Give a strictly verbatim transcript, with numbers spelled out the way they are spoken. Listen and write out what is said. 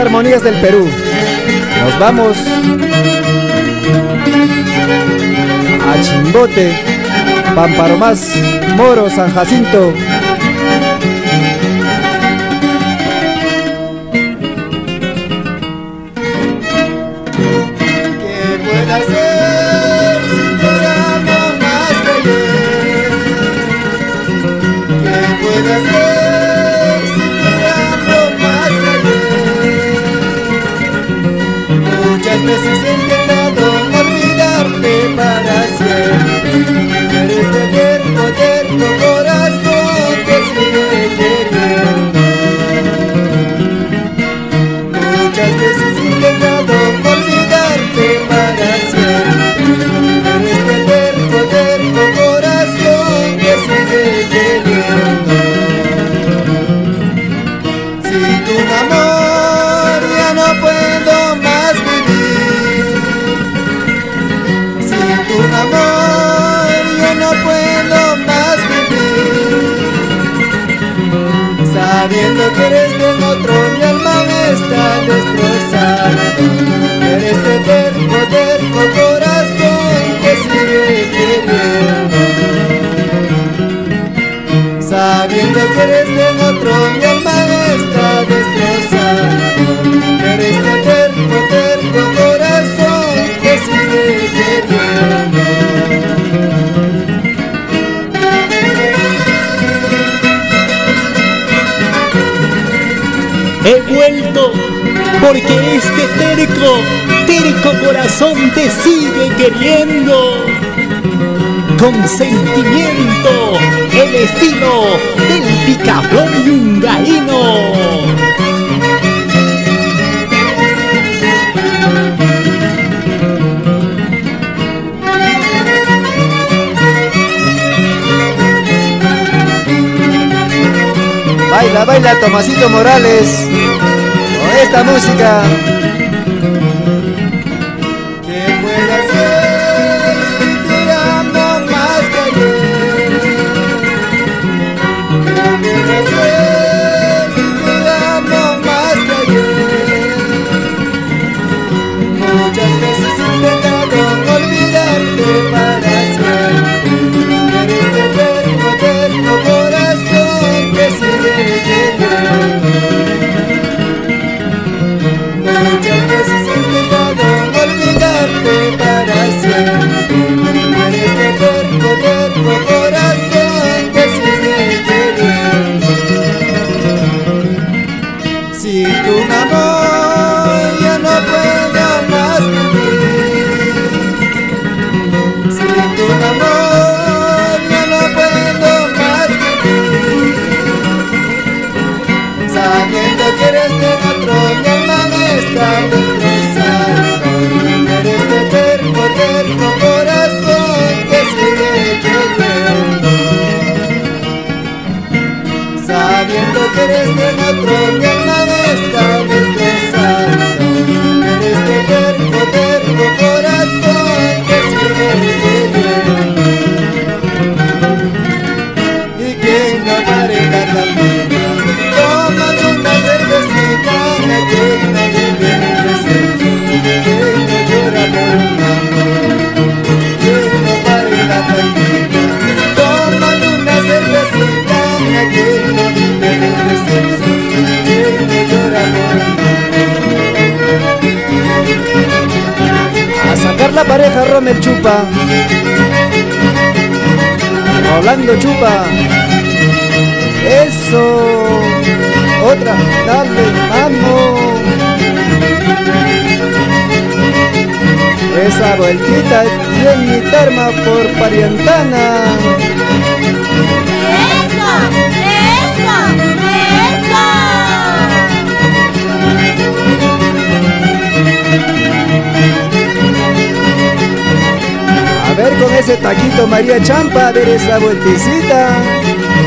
armonías del Perú. Nos vamos a Chimbote, Pamparomás, Moro, San Jacinto. ¿Qué puedo hacer si te amo más que ayer? ¿Qué puedo hacer si te amo más que ayer? Muchas veces he intentado olvidarte para siempre, pero este terco, terco corazón te sigue queriendo. Muchas veces he intentado olvidarte para siempre, pero este terco, terco corazón te sigue queriendo. Sin tu amor ya no puedo más vivir. Sin tu amor ya no puedo más vivir. Sabiendo que eres de otro, mi alma me está destrozando. Pero este terco, terco corazón que sigue queriendo. Sabiendo que eres de otro, mi alma me está destrozando. Pero este terco, terco corazón que sigue queriendo. He vuelto porque este terco, terco corazón te sigue queriendo. Con sentimiento, el estilo del picaflor yungaíno. Baila, baila Tomasito Morales con esta música. ¿Qué puedo hacer si te amo más que ayer? ¿Qué puedo hacer si te amo más que ayer? Muchas veces he intentado olvidarte para siempre, pero este terco, terco corazón que sigue queriendo. Muchas veces he intentado olvidarte para siempre, pero este terco, terco corazón que sigue queriendo. Si tu amor ya no puedo más vivir. Si tu amor ya no puedo más vivir. Sabiendo que eres de otro, mi alma me está destrozando. Pero este terco, terco corazón que sigue queriendo. Sabiendo que eres de otro, mi alma me está destrozando. Pero este terco, terco corazón que sigue queriendo. Y que no pare la campina, tomando una cervecita, que nadie viene un decepción, que no llora por un amor. Que no pare la campina, tomando una cervecita, que nadie viene un decepción, que no llora por un amor. A sacar la pareja Rommel Chupa, Rolando Chupa. Eso. Otra, dale, vamos. Esa vueltita en mi terma por Pariantana. ¡Eso! ¡Eso! ¡Eso! A ver con ese taquito María Champa, a ver esa vuelticita.